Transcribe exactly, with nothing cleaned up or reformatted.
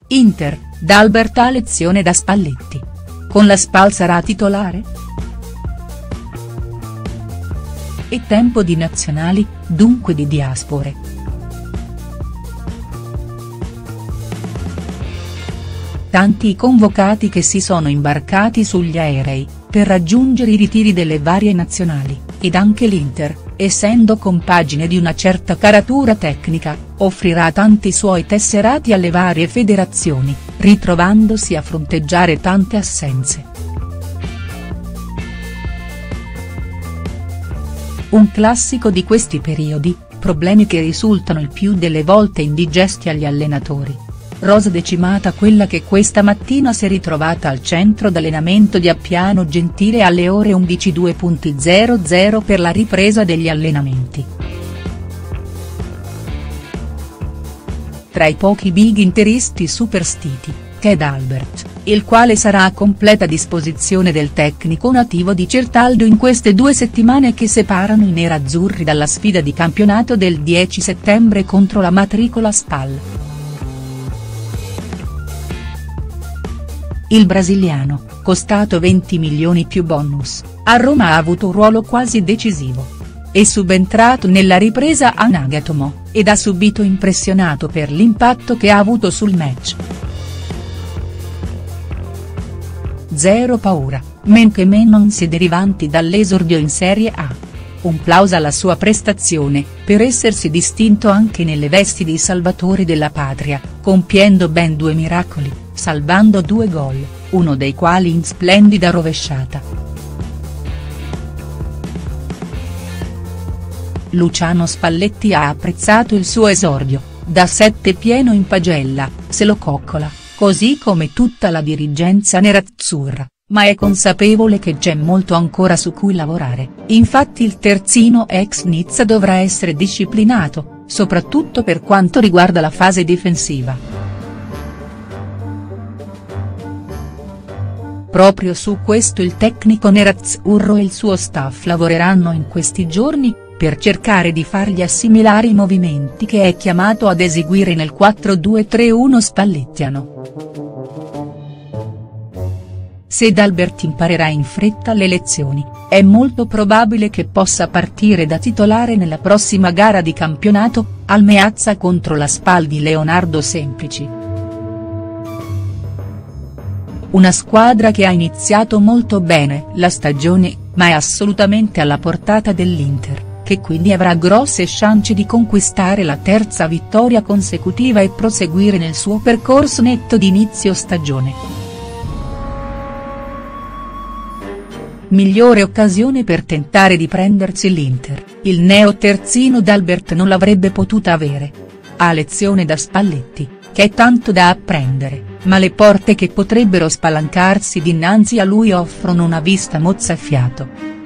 Inter, D'Albert ha lezione da Spalletti. Con la Spal sarà titolare?. È tempo di nazionali, dunque di diaspore. Tanti i convocati che si sono imbarcati sugli aerei, per raggiungere i ritiri delle varie nazionali, ed anche l'Inter, essendo compagine di una certa caratura tecnica, offrirà tanti suoi tesserati alle varie federazioni, ritrovandosi a fronteggiare tante assenze. Un classico di questi periodi, problemi che risultano il più delle volte indigesti agli allenatori. Rosa decimata quella che questa mattina si è ritrovata al centro d'allenamento di Appiano Gentile alle ore undici e zero zero per la ripresa degli allenamenti. Tra i pochi big interisti superstiti, c'è D'Albert, il quale sarà a completa disposizione del tecnico nativo di Certaldo in queste due settimane che separano i nerazzurri dalla sfida di campionato del dieci settembre contro la matricola Spal. Il brasiliano, costato venti milioni più bonus, a Roma ha avuto un ruolo quasi decisivo. È subentrato nella ripresa a Nagatomo, ed ha subito impressionato per l'impatto che ha avuto sul match. Zero paura, men che men non si derivanti dall'esordio in Serie A. Un plauso alla sua prestazione, per essersi distinto anche nelle vesti di salvatori della patria, compiendo ben due miracoli, salvando due gol, uno dei quali in splendida rovesciata. Luciano Spalletti ha apprezzato il suo esordio, da sette pieno in pagella, se lo coccola, così come tutta la dirigenza nerazzurra, ma è consapevole che c'è molto ancora su cui lavorare, infatti il terzino ex Nizza dovrà essere disciplinato, soprattutto per quanto riguarda la fase difensiva. Proprio su questo il tecnico nerazzurro e il suo staff lavoreranno in questi giorni, per cercare di fargli assimilare i movimenti che è chiamato ad eseguire nel quattro due tre uno spallettiano. Se D'Albert imparerà in fretta le lezioni, è molto probabile che possa partire da titolare nella prossima gara di campionato, al Meazza contro la Spal di Leonardo Semplici. Una squadra che ha iniziato molto bene la stagione, ma è assolutamente alla portata dell'Inter, che quindi avrà grosse chance di conquistare la terza vittoria consecutiva e proseguire nel suo percorso netto di inizio stagione. Migliore occasione per tentare di prendersi l'Inter, il neo-terzino D'Albert non l'avrebbe potuta avere. Ha lezione da Spalletti, che è tanto da apprendere, ma le porte che potrebbero spalancarsi dinanzi a lui offrono una vista mozzafiato.